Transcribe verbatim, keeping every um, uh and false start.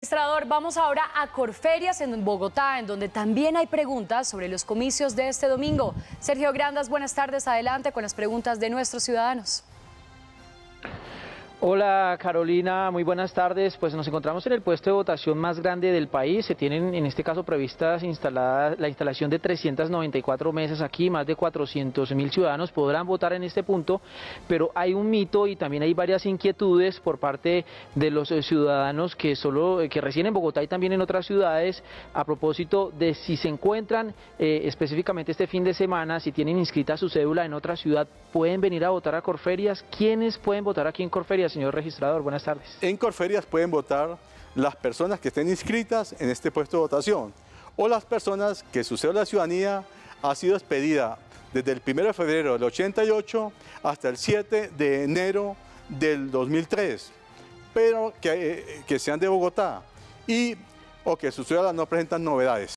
Administrador, vamos ahora a Corferias en Bogotá, en donde también hay preguntas sobre los comicios de este domingo. Sergio Grandas, buenas tardes, adelante con las preguntas de nuestros ciudadanos. Hola Carolina, muy buenas tardes. Pues nos encontramos en el puesto de votación más grande del país. Se tienen en este caso previstas instaladas la instalación de trescientas noventa y cuatro mesas aquí, más de cuatrocientos mil ciudadanos podrán votar en este punto, pero hay un mito y también hay varias inquietudes por parte de los ciudadanos que solo que residen en Bogotá y también en otras ciudades a propósito de si se encuentran eh, específicamente este fin de semana, si tienen inscrita su cédula en otra ciudad, pueden venir a votar a Corferias. ¿Quiénes pueden votar aquí en Corferias? Señor registrador, buenas tardes. En Corferias pueden votar las personas que estén inscritas en este puesto de votación o las personas que su cédula de ciudadanía ha sido expedida desde el primero de febrero del ochenta y ocho hasta el siete de enero del dos mil tres, pero que, que sean de Bogotá y o que sus cédulas no presentan novedades.